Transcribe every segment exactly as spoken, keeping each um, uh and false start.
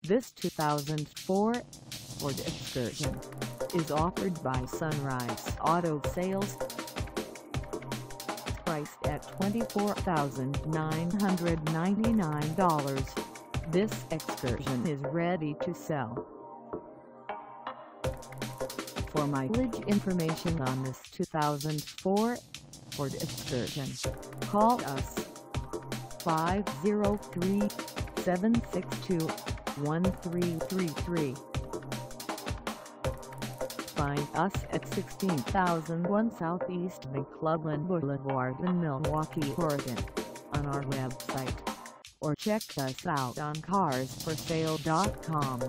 This two thousand four Ford Excursion is offered by Sunrise Auto Sales. Priced at twenty-four thousand nine hundred ninety-nine dollars, this Excursion is ready to sell. For mileage information on this two thousand four Ford Excursion, call us five oh three, seven six two, one three three three. Find us at sixteen thousand one Southeast McLouglin Boulevard in Milwaukee, Oregon, on our website, or check us out on cars for sale dot com.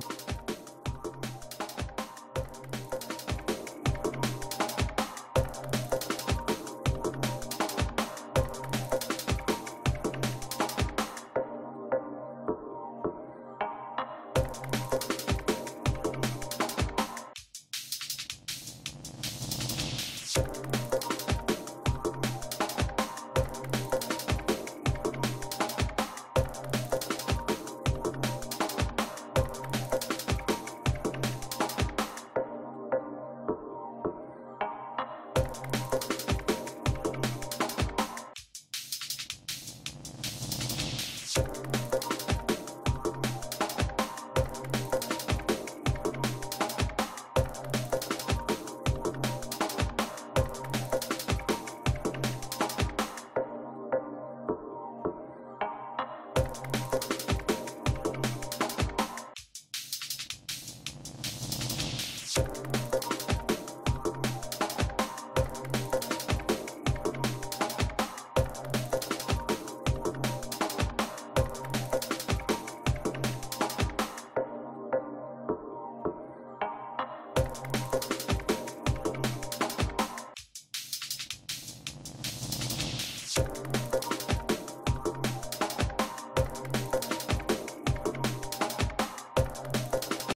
You